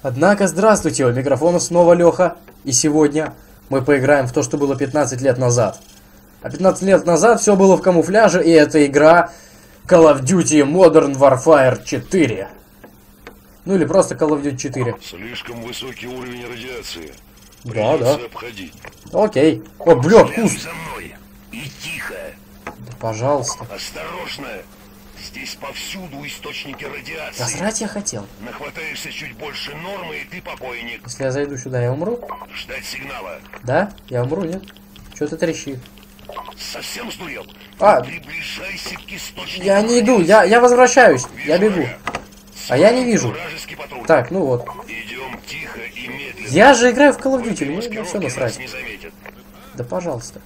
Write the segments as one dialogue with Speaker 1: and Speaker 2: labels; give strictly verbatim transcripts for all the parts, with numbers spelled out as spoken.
Speaker 1: Однако, здравствуйте, у микрофона снова Леха, и сегодня мы поиграем в то, что было пятнадцать лет назад. А пятнадцать лет назад все было в камуфляже, и это игра Call of Duty Modern Warfare четыре. Ну или просто Call of Duty четыре.
Speaker 2: Слишком высокий уровень радиации.
Speaker 1: Да, да.
Speaker 2: Обходить.
Speaker 1: Окей. О, блядь, куст.
Speaker 2: За мной. И тихо.
Speaker 1: Да, пожалуйста.
Speaker 2: Осторожно. Здесь повсюду источники радиации.
Speaker 1: Да срать я хотел.
Speaker 2: Нахватаешься чуть больше нормы, и ты покойник.
Speaker 1: Если я зайду сюда, я умру?
Speaker 2: Ждать сигнала.
Speaker 1: Да? Я умру, нет? Что ты трещишь?
Speaker 2: Совсем сдурел?
Speaker 1: А,
Speaker 2: приближайся к источнику.
Speaker 1: Я не иду, я, я возвращаюсь.
Speaker 2: Вижу
Speaker 1: Я бегу.
Speaker 2: врага.
Speaker 1: А я не вижу.
Speaker 2: Вражеский патруль.
Speaker 1: Так, ну вот.
Speaker 2: Идем тихо и медленно.
Speaker 1: Я же играю в Call of Duty, мне на все
Speaker 2: Маскировки
Speaker 1: насрать.
Speaker 2: нас не заметят.
Speaker 1: Да пожалуйста.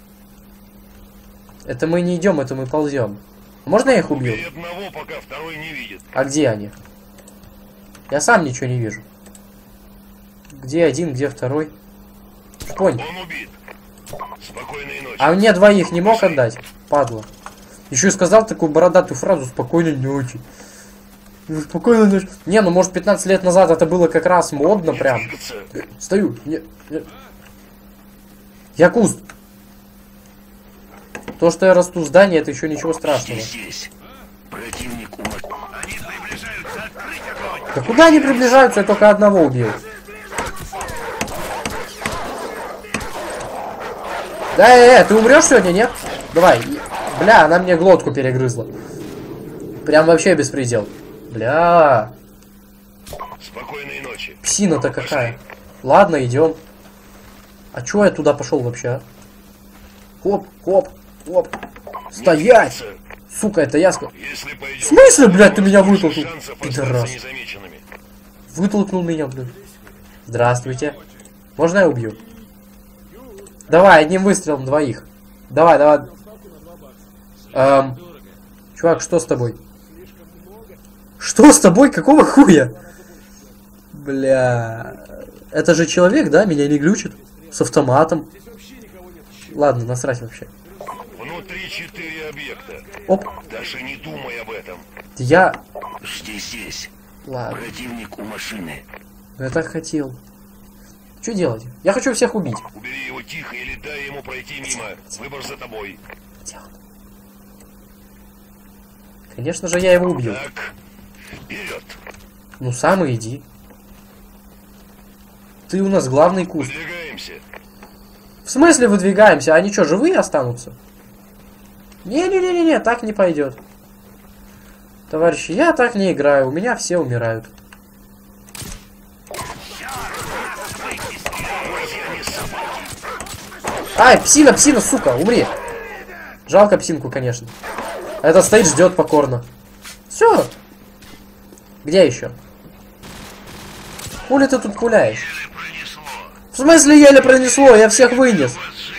Speaker 1: Это мы не идем, это мы ползем. Можно я их убью?
Speaker 2: Убей одного, пока второй не видит.
Speaker 1: А где они? Я сам ничего не вижу. Где один, где второй? Понял.
Speaker 2: Он убит. Спокойной ночи.
Speaker 1: А мне двоих не мог отдать? Падла. Еще и сказал такую бородатую фразу «спокойной ночи». Ну, спокойной ночи. Не, ну может пятнадцать лет назад это было как раз модно
Speaker 2: Не
Speaker 1: прям.
Speaker 2: двигаться.
Speaker 1: Стою. Не, не. Я куст. То, что я расту в здании, это еще ничего страшного.
Speaker 2: Здесь. Противник ума... Они приближаются, открыть огонь.
Speaker 1: Да куда они приближаются? Я только одного убил. Да, э, э, ты умрешь сегодня, нет? Давай. Бля, она мне глотку перегрызла. Прям вообще беспредел. Бля.
Speaker 2: Спокойной ночи.
Speaker 1: Псина-то какая. Ладно, идем. А чё я туда пошел вообще? А? Хоп, хоп, хоп. Стоять! Сука, это я сказал.
Speaker 2: Если
Speaker 1: В смысле, блядь, ты меня вытолкнул? Пидорас.
Speaker 2: незамеченными.
Speaker 1: Вытолкнул меня, блядь. Здравствуйте. Можно я убью? Давай, одним выстрелом двоих. Давай, давай. Эм, чувак, что с тобой? Что с тобой? Какого хуя? Бля. Это же человек, да? Меня не глючит? С автоматом. Ладно, насрать вообще.
Speaker 2: Внутри четыре объекта.
Speaker 1: Оп.
Speaker 2: Даже не думай об этом.
Speaker 1: Я...
Speaker 2: Жди здесь.
Speaker 1: Ладно.
Speaker 2: Противник у машины.
Speaker 1: Я так хотел. Что делать? Я хочу всех убить.
Speaker 2: Убери его тихо или дай ему пройти мимо. Выбор за тобой.
Speaker 1: Конечно же, я его убью.
Speaker 2: Так, вперед.
Speaker 1: Ну, сам и иди. Ты у нас главный куст.
Speaker 2: Выдвигаемся.
Speaker 1: В смысле выдвигаемся? Они что, живые останутся? Не-не-не-не, так не пойдет. Товарищи, я так не играю. У меня все умирают. Ай, псина, псина, сука, умри. Жалко псинку, конечно. Этот стоит, ждет покорно. Все. Где еще? Хули ты тут пуляешь? В смысле еле пронесло? Я всех вынес.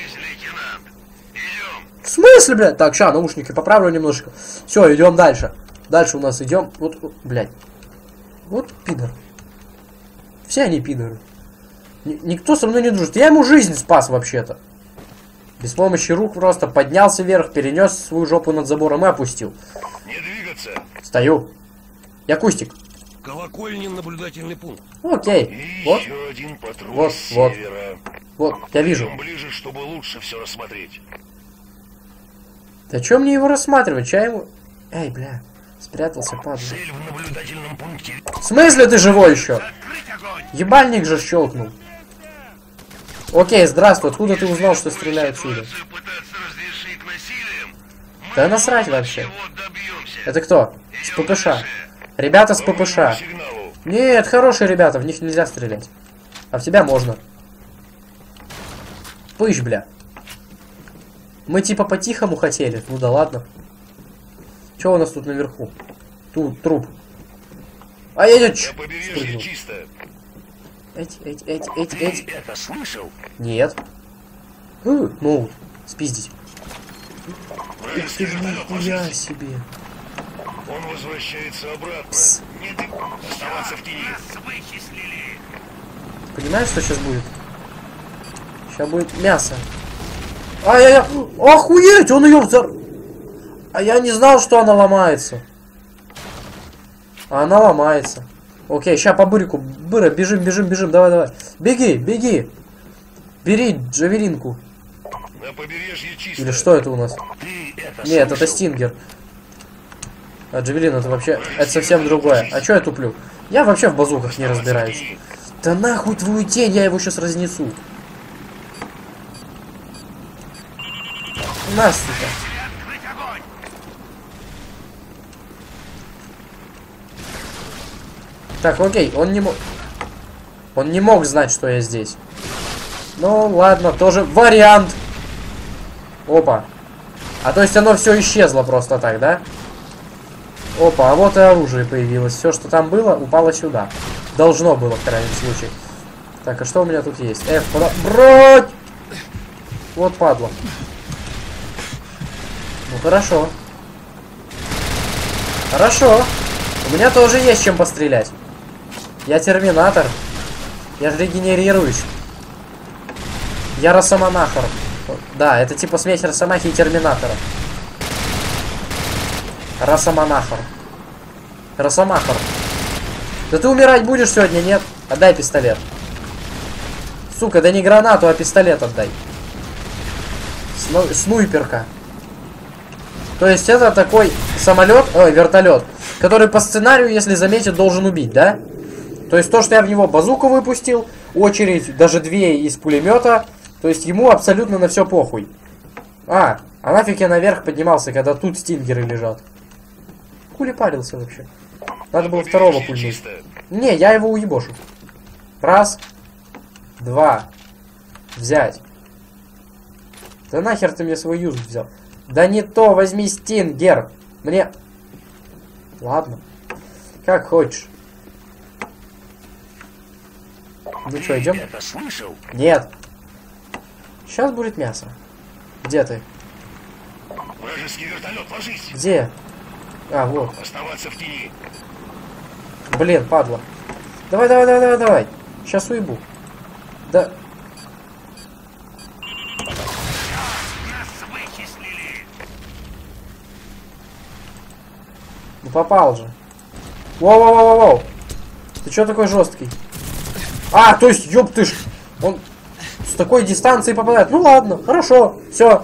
Speaker 1: В смысле, блядь? Так, ща, наушники поправлю немножко. Все, идем дальше. Дальше у нас идем. Вот, блядь. Вот пидор. Все они пидоры. Н никто со мной не дружит. Я ему жизнь спас вообще-то. Без помощи рук просто поднялся вверх, перенес свою жопу над забором и опустил.
Speaker 2: Не двигаться.
Speaker 1: Стою. Я кустик.
Speaker 2: Колокольня, наблюдательный пункт.
Speaker 1: Окей.
Speaker 2: И
Speaker 1: Вот.
Speaker 2: еще один патруль
Speaker 1: Вот,
Speaker 2: с
Speaker 1: вот.
Speaker 2: севера.
Speaker 1: Вот, я вижу.
Speaker 2: Идем ближе, чтобы лучше все рассмотреть.
Speaker 1: Да чё мне его рассматривать? Чай ему... Эй, бля. Спрятался, падла.
Speaker 2: Цель в наблюдательном пункте.
Speaker 1: В смысле ты живой еще? Ебальник же щелкнул. Окей, здравствуй. Откуда ты узнал, что стреляют сюда? Да насрать вообще. Это кто? С ППШ. Ребята с ППШ. Нет, хорошие ребята, в них нельзя стрелять. А в тебя можно. Пыщ, бля. Мы типа по-тихому хотели. Ну да ладно. Что у нас тут наверху? Тут труп. А я я ч...
Speaker 2: чисто.
Speaker 1: Эти, эти, эти, эти, эти.
Speaker 2: Это слышал?
Speaker 1: Нет. Э, ну, спиздить. Ух ты ж нихуя себе.
Speaker 2: Он возвращается обратно.
Speaker 1: Пс.
Speaker 2: Не ты... Оставаться в тени.
Speaker 1: Понимаешь, что сейчас будет? Сейчас будет мясо. Ай-яй-яй! Охуеть! Он ее взор... А я не знал, что она ломается. А она ломается. Окей, сейчас по бырику. Быра, бежим, бежим, бежим. Давай, давай. Беги, беги. Бери джавелинку.
Speaker 2: На побережье чисто.
Speaker 1: Или что это у нас?
Speaker 2: Ты это
Speaker 1: Нет, это
Speaker 2: слышал?
Speaker 1: стингер. А джавелин это вообще... Это совсем другое. А чё я туплю? Я вообще в базуках не разбираюсь. Да нахуй твою тень, я его сейчас разнесу. На, сука.
Speaker 2: Открыть огонь!
Speaker 1: Так, окей, он не мог... Он не мог знать, что я здесь. Ну, ладно, тоже вариант. Опа. А то есть оно все исчезло просто так, да? Опа, а вот и оружие появилось. Все, что там было, упало сюда. Должно было, в крайнем случае. Так, а что у меня тут есть? F, куда? Брать! Вот падла. Ну, хорошо. Хорошо. У меня тоже есть чем пострелять. Я терминатор. Я же регенерируюсь. Я Росоманахар. Да, это типа смесь Росомахи и Терминатора. Росоманахар. Росомахар. Да ты умирать будешь сегодня, нет? Отдай пистолет. Сука, да не гранату, а пистолет отдай. Сно снайперка. То есть это такой самолет, ой, вертолет, который по сценарию, если заметит, должен убить, да? То есть то, что я в него базуку выпустил, очередь, даже две из пулемета, то есть ему абсолютно на все похуй. А, а нафиг я наверх поднимался, когда тут стингеры лежат. Хули парился вообще. Надо было второго пульнуть. Не, я его уебошу. Раз. Два. Взять. Да нахер ты мне свой юз взял? Да не то, возьми стингер. Мне... Ладно. Как хочешь. Ну что, идем?
Speaker 2: Это слышал?
Speaker 1: Нет. Сейчас будет мясо. Где ты?
Speaker 2: Вражеский вертолет, ложись!
Speaker 1: Где? А, вот.
Speaker 2: Оставаться в тени.
Speaker 1: Блин, падла. Давай, давай, давай, давай, давай. Сейчас уебу. Да.
Speaker 2: Нас вычислили!
Speaker 1: Ну попал же. Воу-воу-воу-воу. Ты чё такой жесткий? А, то есть, ёб ты ж. Он с такой дистанции попадает. Ну ладно, хорошо, все.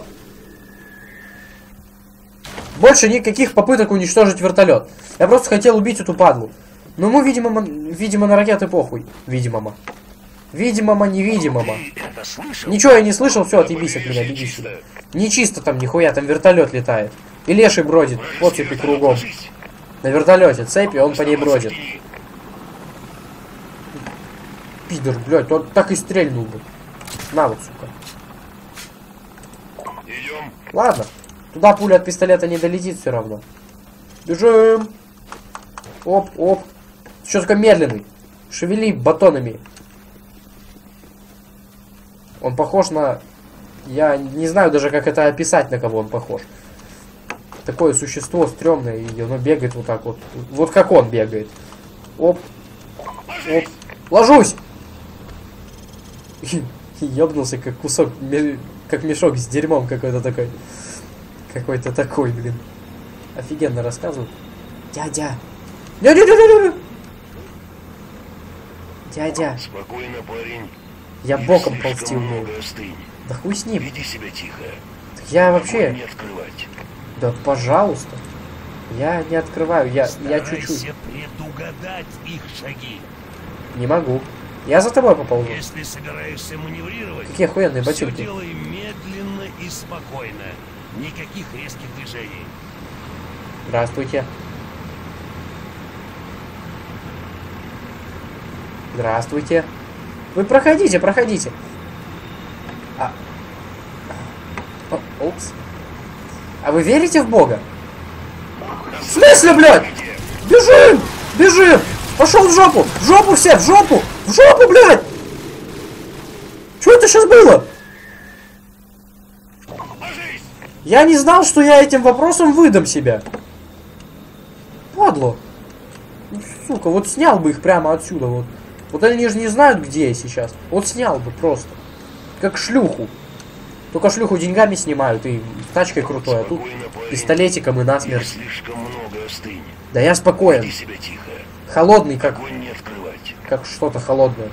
Speaker 1: Больше никаких попыток уничтожить вертолет. Я просто хотел убить эту падлу. Но ему, видимо, видимо, на ракеты похуй. Видимо. Видимо, невидимо. Ничего я не слышал, все, отъебись от меня, беги сюда. Не чисто там нихуя, там вертолет летает. И леший бродит по цепи кругом. На вертолете цепи, он по ней бродит. Пидор, блядь, он так и стрельнул бы. На вот, сука.
Speaker 2: Идем.
Speaker 1: Ладно. Туда пуля от пистолета не долетит все равно. Бежим. Оп, оп. Что такой медленный? Шевели батонами. Он похож на... Я не знаю даже, как это описать, на кого он похож. Такое существо стрёмное, и оно бегает вот так вот. Вот как он бегает. Оп. Оп. Ложусь! Ёбнулся, как кусок, как мешок с дерьмом какой-то такой. Какой-то такой, блин. Офигенно рассказывают. Дядя. Дядя. Дядя.
Speaker 2: Спокойно, парень.
Speaker 1: Я боком ползти умею. Да хуй с ним.
Speaker 2: Веди себя тихо.
Speaker 1: Так я вообще...
Speaker 2: Не открывать.
Speaker 1: Да пожалуйста. Я не открываю, я, я чуть-чуть.
Speaker 3: предугадать их шаги.
Speaker 1: Не могу. Я за тобой поползу.
Speaker 3: Если собираешься маневрировать,
Speaker 1: Какие охуенные
Speaker 3: все
Speaker 1: ботинки.
Speaker 3: делай медленно и спокойно. Никаких резких движений.
Speaker 1: Здравствуйте. Здравствуйте. Вы проходите, проходите. А... О, упс. А вы верите в Бога? В смысле, блядь? Бежим! Бежим! Пошел в жопу! В жопу все! В жопу! В жопу, блядь! Что это сейчас было? Я не знал, что я этим вопросом выдам себя. Падло. Ну, сука, вот снял бы их прямо отсюда, вот. Вот они же не знают, где я сейчас. Вот снял бы просто. Как шлюху. Только шлюху деньгами снимают и тачкой крутой, а тут пистолетиком и насмерть.
Speaker 2: Слишком много остынь.
Speaker 1: Да я спокоен.
Speaker 2: Веди себя тихо.
Speaker 1: Холодный, как...
Speaker 2: Огонь не
Speaker 1: как что-то холодное.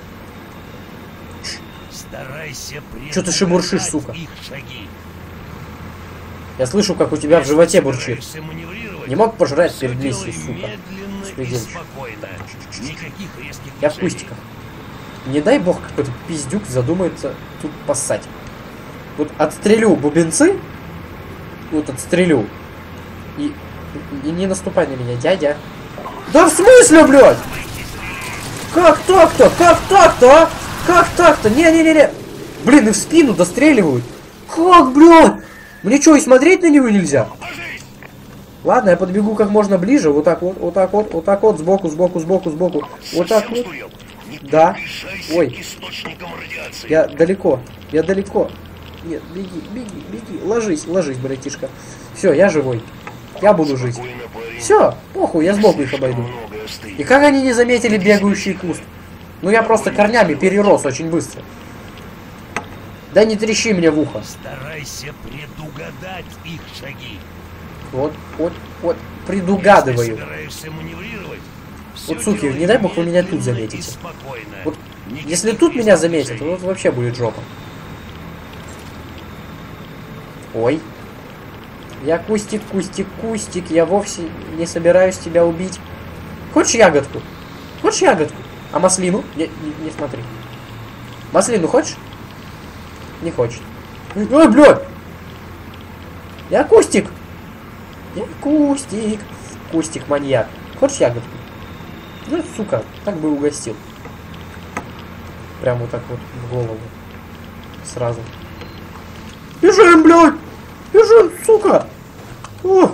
Speaker 3: Старайся
Speaker 1: Чё ты шебуршишь, сука?
Speaker 3: их шаги.
Speaker 1: Я слышу, как у тебя в животе бурчит.
Speaker 3: Старайся маневрировать,
Speaker 1: Не мог пожрать
Speaker 3: всё
Speaker 1: перед
Speaker 3: делай
Speaker 1: миссией, сука.
Speaker 3: медленно и
Speaker 1: Беспредельщик.
Speaker 3: спокойно. Никаких резких
Speaker 1: Я в
Speaker 3: движений.
Speaker 1: кустиках. Не дай бог какой-то пиздюк задумается тут поссать. Вот отстрелю бубенцы. Вот отстрелю. И, и не наступай на меня, дядя. Да в смысле, блядь? Как так-то? Как так-то, а? Как так-то? Не-не-не-не. Блин, и в спину достреливают. Как, блядь? Мне что, и смотреть на него нельзя? Ладно, я подбегу как можно ближе. Вот так вот, вот так вот, вот так вот, сбоку, сбоку, сбоку, сбоку. Вот так вот. Да. Ой. Я далеко. Я далеко. Нет, беги, беги, беги. Ложись, ложись, братишка. Все, я живой. Я буду жить. Все, похуй, я сбоку их обойду. И как они не заметили бегающий куст? Ну я просто корнями перерос очень быстро. Да не трещи мне в ухо.
Speaker 3: Старайся предугадать их шаги.
Speaker 1: Вот, вот, вот, предугадываю.
Speaker 3: Если собираешься маневрировать,
Speaker 1: Вот,
Speaker 3: всё
Speaker 1: суки,
Speaker 3: делай
Speaker 1: не дай бог вы меня тут
Speaker 3: медленно и
Speaker 1: заметите.
Speaker 3: спокойно.
Speaker 1: Вот,
Speaker 3: Никаких
Speaker 1: если тут меня
Speaker 3: резких
Speaker 1: заметят,
Speaker 3: движений.
Speaker 1: вот вообще будет жопа. Ой. Я кустик, кустик, кустик. Я вовсе не собираюсь тебя убить. Хочешь ягодку? Хочешь ягодку? А маслину? Не, не, не смотри. Маслину хочешь? Не хочет. Ой, блядь! Я кустик! Я кустик! Кустик маньяк. Хочешь ягодку? Ну, сука, так бы угостил. Прям вот так вот в голову. Сразу. Бежим, блядь! Бежим, сука! О!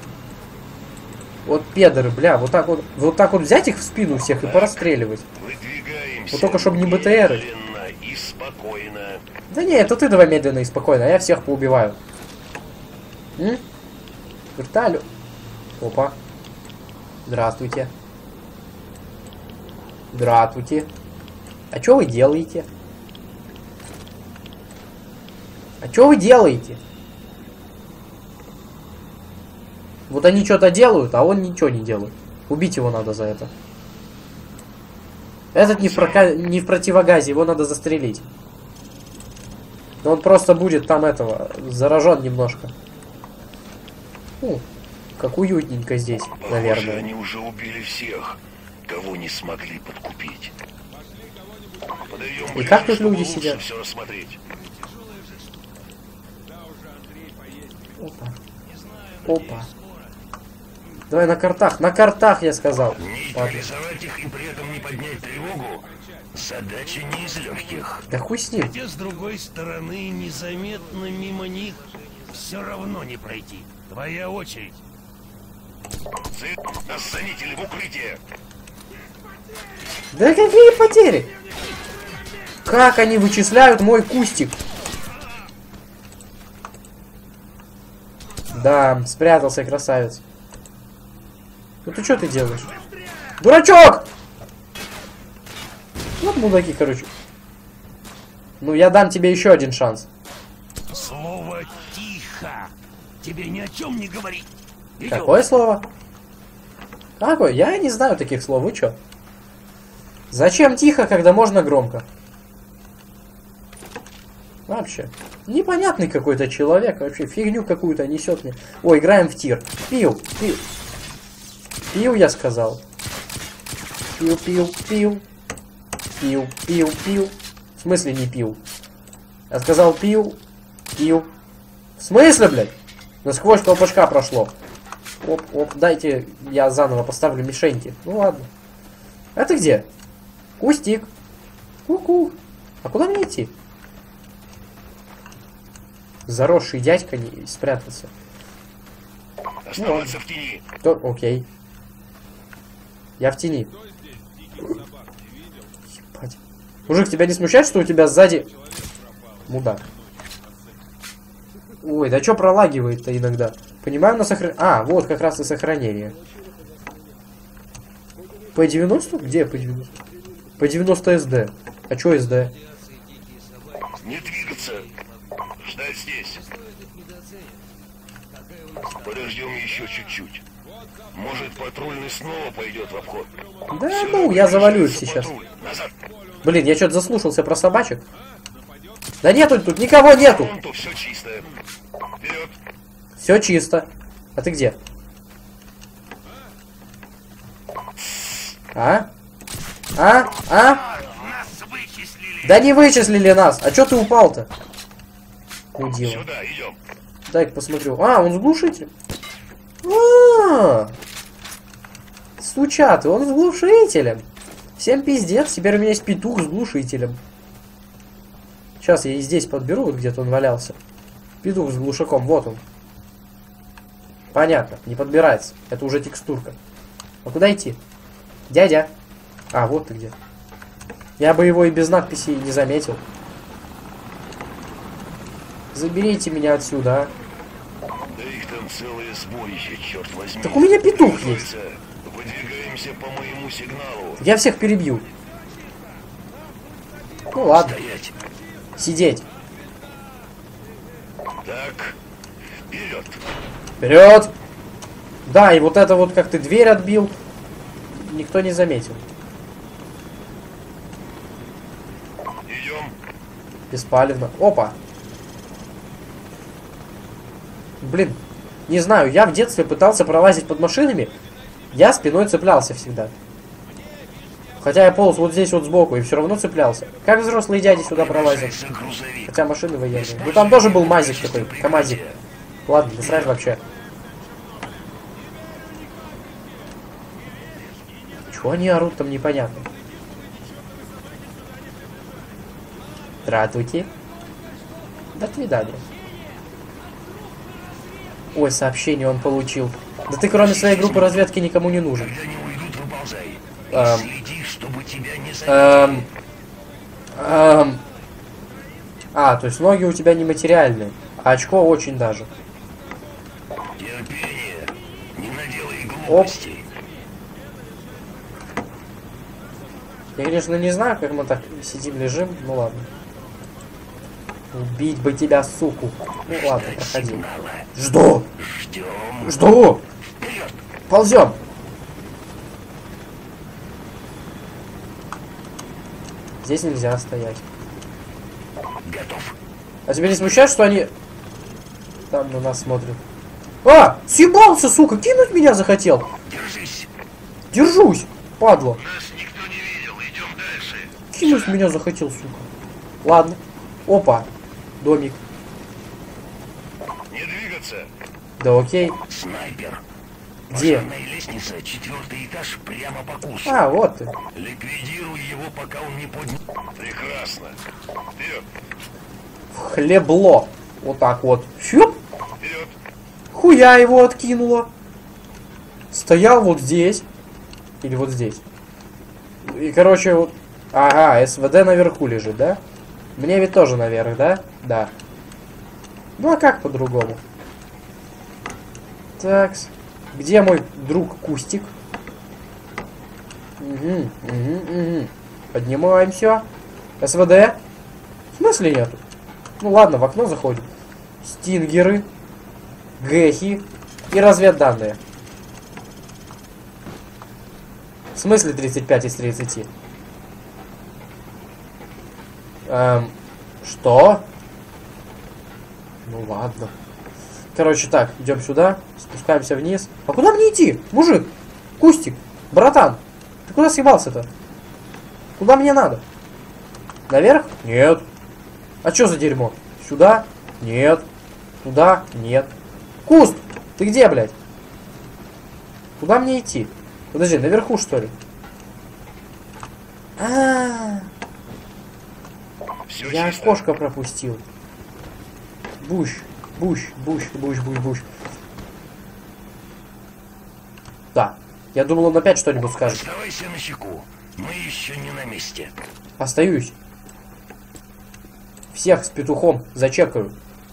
Speaker 1: Вот педоры, бля, вот так вот, вот так вот взять их в спину всех и порастреливать. Вот только чтобы не БТРы.
Speaker 2: И спокойно.
Speaker 1: Да не, это ты давай медленно и спокойно, а я всех поубиваю. М? Верталю. Опа. Здравствуйте. Здравствуйте. А что вы делаете? А что вы делаете? Вот они что-то делают, а он ничего не делает. Убить его надо за это. Этот не в, прока... не в противогазе, его надо застрелить. Но он просто будет там этого, заражен немножко. Ну, как уютненько здесь,
Speaker 2: Похоже,
Speaker 1: наверное.
Speaker 2: они уже убили всех, кого не смогли подкупить. Подойдем
Speaker 1: И
Speaker 2: ближе,
Speaker 1: как тут
Speaker 2: чтобы
Speaker 1: люди
Speaker 2: лучше
Speaker 1: сидят?
Speaker 2: все рассмотреть.
Speaker 1: Опа. Опа. Давай на картах, на картах, я сказал. Ладно.
Speaker 2: Нейтрализовать их и при этом не поднять тревогу — задача не из легких.
Speaker 1: Да хуй с ним.
Speaker 3: Хотя, с другой стороны, незаметно мимо них все равно не пройти. Твоя очередь.
Speaker 2: Охранители в укрытие!
Speaker 1: Да какие потери? Как они вычисляют мой кустик? Да, спрятался красавец. Ну ты что ты делаешь? Дурачок! Вот мудаки, короче. Ну я дам тебе еще один шанс.
Speaker 3: Слово «тихо» тебе ни о чем не говорит. Идем.
Speaker 1: Какое слово? Какое? Я не знаю таких слов, вы чё? Зачем тихо, когда можно громко? Вообще. Непонятный какой-то человек. Вообще фигню какую-то несет мне. Ой, играем в тир. Пил, пил. Пил, я сказал. Пил, пил, пил. Пил, пил, пил. В смысле не пил? Я сказал пил, пил. В смысле, блядь? Насквозь колпачка прошло. Оп, оп, дайте я заново поставлю мишеньки. Ну ладно. А ты где? Кустик. Ку-ку. А куда мне идти? Заросший дядька не спрятался.
Speaker 2: Оставаться в тени.
Speaker 1: То, окей. Я в тени. Ебать. Мужик, тебя не смущает, что у тебя сзади... Мудак. Ой, да что пролагивает-то иногда? Понимаю, на сохранение... А, вот как раз и сохранение. П девяносто? Где П девяносто? П девяносто эс дэ. А чё эс дэ?
Speaker 2: Не двигаться. Ждать здесь. Подождем еще чуть-чуть. Может, патрульный снова пойдет в обход?
Speaker 1: Да
Speaker 2: Сюда
Speaker 1: ну, я завалю их
Speaker 2: приближается
Speaker 1: сейчас.
Speaker 2: патруль. Назад.
Speaker 1: Блин, я что-то заслушался про собачек. Да нету тут, никого нету.
Speaker 2: Фронту все чисто. Вперед.
Speaker 1: Все чисто. А ты где? А? А? А?
Speaker 3: Нас вычислили.
Speaker 1: Да не вычислили нас. А чё ты упал-то? Мудила.
Speaker 2: Сюда, идем.
Speaker 1: Дай-ка посмотрю. А, он с глушителем. А, стучат, и он с глушителем. Всем пиздец, теперь у меня есть петух с глушителем. Сейчас я и здесь подберу, вот где-то он валялся. Петух с глушаком, вот он. Понятно, не подбирается. Это уже текстурка. А куда идти? Дядя. А, вот ты где. Я бы его и без надписи не заметил. Заберите меня отсюда, а.
Speaker 2: Да их там целое сборище, черт возьми.
Speaker 1: Так у меня петух есть.
Speaker 2: Выдвигаемся по моему сигналу.
Speaker 1: Я всех перебью. Ну ладно.
Speaker 2: Стоять.
Speaker 1: Сидеть.
Speaker 2: Так, вперед.
Speaker 1: Вперед! Да, и вот это вот, как ты дверь отбил, никто не заметил.
Speaker 2: Идем.
Speaker 1: Беспалевно. Опа! Блин, не знаю, я в детстве пытался пролазить под машинами, я спиной цеплялся всегда. Хотя я полз вот здесь вот сбоку и все равно цеплялся. Как взрослые дяди сюда пролазят?
Speaker 2: Грузовик.
Speaker 1: Хотя машины военные. Ну там тоже был мазик такой, камазик. Ладно, не срать вообще. Чего они орут там, непонятно. Здравствуйте. До свидания. Ой, сообщение он получил. Да ты кроме своей группы разведки никому не нужен.
Speaker 2: Когда не уйдут, выползай. И
Speaker 1: Эм.
Speaker 2: следи, чтобы тебя не заметили.
Speaker 1: Эм... Эм... А, то есть ноги у тебя не материальные. А очко очень даже.
Speaker 2: Терпение. Не наделай
Speaker 1: Оп.
Speaker 2: глупостей.
Speaker 1: Я, конечно, не знаю, как мы так сидим, лежим. Ну ладно. Убить бы тебя, суку. Ну ладно, проходи.
Speaker 2: Сигнала.
Speaker 1: Жду!
Speaker 2: Ждем.
Speaker 1: Жду!
Speaker 2: Вперед.
Speaker 1: Ползем! Здесь нельзя стоять.
Speaker 2: Готов.
Speaker 1: А тебя не смущает, что они там на нас смотрят? А! Съебался, сука! Кинуть меня захотел!
Speaker 2: Держись.
Speaker 1: Держусь! Падла!
Speaker 2: Нас никто не видел. Идем дальше.
Speaker 1: Кинуть меня захотел, сука. Ладно. Опа. Домик.
Speaker 2: Не двигаться.
Speaker 1: Да окей.
Speaker 2: Снайпер.
Speaker 1: Где?
Speaker 2: Пожарная лестница, четвертый этаж, прямо по курсу.
Speaker 1: А, вот ты.
Speaker 2: Ликвидируй его, пока он не поднял. Прекрасно. Вперед.
Speaker 1: Хлебло. Вот так вот. Щуп.
Speaker 2: Вперед.
Speaker 1: Хуя его откинуло. Стоял вот здесь. Или вот здесь. И, короче, вот... Ага, СВД наверху лежит, да? Мне ведь тоже наверх, да? Да. Ну а как по-другому? Такс. Где мой друг Кустик? Угу, угу, угу. Поднимаемся. СВД? В смысле нету? Ну ладно, в окно заходим. Стингеры. Гэхи. И разведданные. В смысле тридцать пять из тридцати? Эм, что? Ну ладно. Короче, так, идем сюда, спускаемся вниз. А куда мне идти? Мужик, Кустик, братан, ты куда съебался-то? Куда мне надо? Наверх? Нет. А что за дерьмо? Сюда? Нет. Туда? Нет. Куст, ты где, блядь? Куда мне идти? Подожди, наверху, что ли? А-а-а.
Speaker 2: Все
Speaker 1: Я
Speaker 2: чисто.
Speaker 1: окошко пропустил. Буш, буш, буш, буш, буш, буш. Да. Я думал, он опять что-нибудь скажет.
Speaker 2: Оставайся на чеку. Мы еще не на месте.
Speaker 1: Остаюсь. Всех с петухом зачекаю.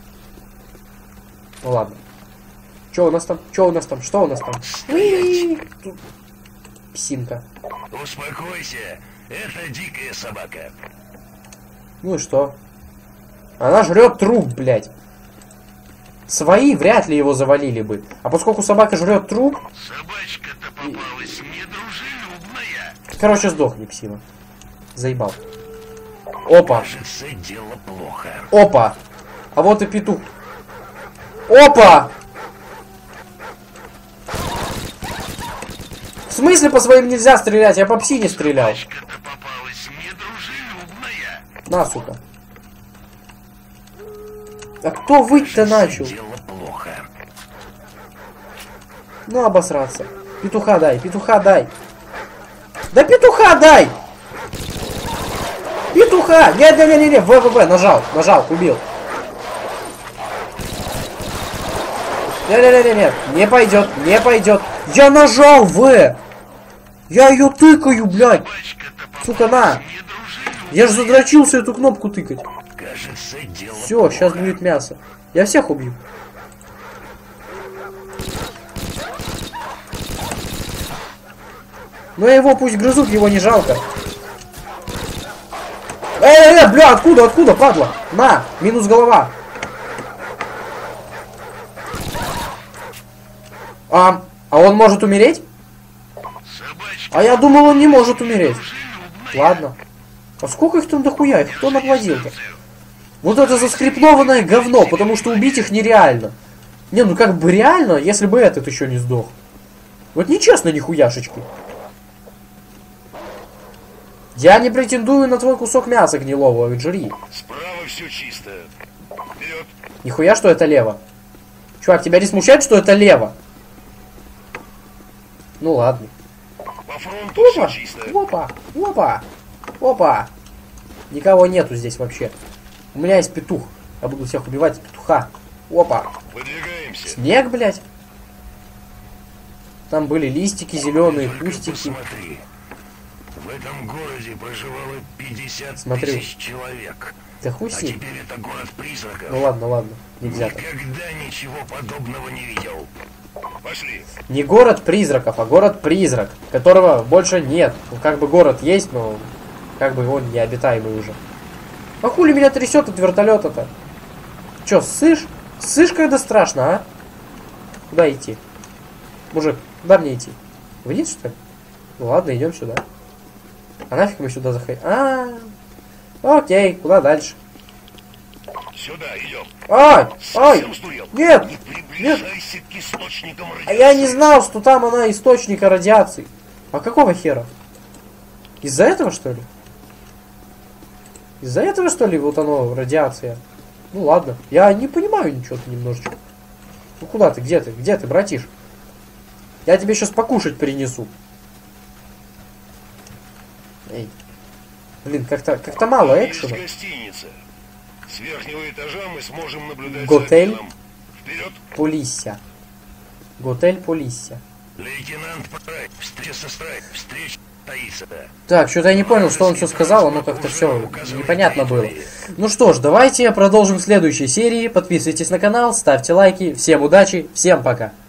Speaker 1: Ну ладно. Что у нас там? Что у нас там? Что у нас там? Уи! Тут псинка.
Speaker 2: Успокойся. Это дикая собака.
Speaker 1: Ну и что? Она жрет труп, блядь. Свои вряд ли его завалили бы. А поскольку собака жрет труп...
Speaker 2: Собачка
Speaker 1: Короче, сдохни, псина. Заебал. Опа.
Speaker 3: Кажется, дело плохо.
Speaker 1: Опа. А вот и петух. Опа. В смысле по своим нельзя стрелять? Я по псине стрелял.
Speaker 3: Пачка-то попалась недружелюбная.
Speaker 1: На, сука. А кто выть-то начал?
Speaker 3: Дело плохо.
Speaker 1: Ну, обосраться. Петуха дай, петуха дай. Да петуха дай! Петуха! Нет, нет, нет, нет, ВВВ, нажал, нажал, убил. Нет, нет, нет, нет, не пойдет, не пойдет. Я нажал В! Я ее тыкаю, блядь! Сука, на! Я же задрочился эту кнопку тыкать.
Speaker 3: Кажется, дело
Speaker 1: Все, сейчас будет мясо. Я всех убью. Ну его пусть грызут, его не жалко. Эй, эй, бля, откуда, откуда, падла? На, минус голова. А, а он может умереть?
Speaker 3: собачка.
Speaker 1: А я думал, он не может умереть. Ладно. А сколько их там дохуя? Их кто наплодил-то? Вот это заскриптованное говно, потому что убить их нереально. Не, ну как бы реально, если бы этот еще не сдох. Вот нечестно нихуяшечки. Я не претендую на твой кусок мяса гнилого, ведь жри.
Speaker 2: Справа все чисто. Вперед.
Speaker 1: Нихуя, что это лево. Чувак, тебя не смущает, что это лево? Ну ладно.
Speaker 2: По фронту все
Speaker 1: Опа,
Speaker 2: чисто.
Speaker 1: опа, опа, опа. Никого нету здесь вообще. У меня есть петух. Я буду всех убивать петуха. Опа.
Speaker 2: Выдвигаемся.
Speaker 1: Снег, блядь. Там были листики зеленые,
Speaker 3: Только
Speaker 1: кустики.
Speaker 3: посмотри. В этом городе проживало пятьдесят
Speaker 1: Смотрю.
Speaker 3: тысяч человек.
Speaker 1: Да хуй
Speaker 3: А
Speaker 1: с ним.
Speaker 3: теперь это город призраков.
Speaker 1: Ну ладно, ладно. Нельзя так.
Speaker 3: Никогда ничего подобного не видел.
Speaker 2: Пошли.
Speaker 1: Не город призраков, а город-призрак, которого больше нет. Ну, как бы город есть, но как бы он необитаемый уже. А хули меня трясет от вертолета-то? Че, ссышь? Ссышь, когда страшно, а? Куда идти? Мужик, куда мне идти? Вниз, что ли? Ну ладно, идем сюда. А нафиг мы сюда заходим? А, -а, а, окей, куда дальше?
Speaker 2: Сюда идем.
Speaker 1: Ай, ай,
Speaker 2: Совсем сдурел?
Speaker 1: нет,
Speaker 2: Не приближайся к источникам
Speaker 1: а
Speaker 2: радиации.
Speaker 1: я не знал, что там она источника радиации. А какого хера? Из-за этого, что ли? Из-за этого, что ли, вот оно, радиация? Ну ладно, я не понимаю ничего-то немножечко. Ну куда ты, где ты, где ты, братиш? Я тебе сейчас покушать принесу. Эй. Блин, как-то как-то мало
Speaker 2: Есть
Speaker 1: экшена.
Speaker 2: гостиница. С верхнего этажа мы сможем наблюдать
Speaker 1: Готель?
Speaker 2: за обменом. Вперед.
Speaker 1: Полисся. Готель Полисся.
Speaker 3: Лейтенант Прайд, встреча со Страйк, встреча Таиса.
Speaker 1: Так, что-то я не понял, что он все сказал, оно как-то все непонятно было. Ну что ж, давайте продолжим в следующей серии. Подписывайтесь на канал, ставьте лайки. Всем удачи, всем пока.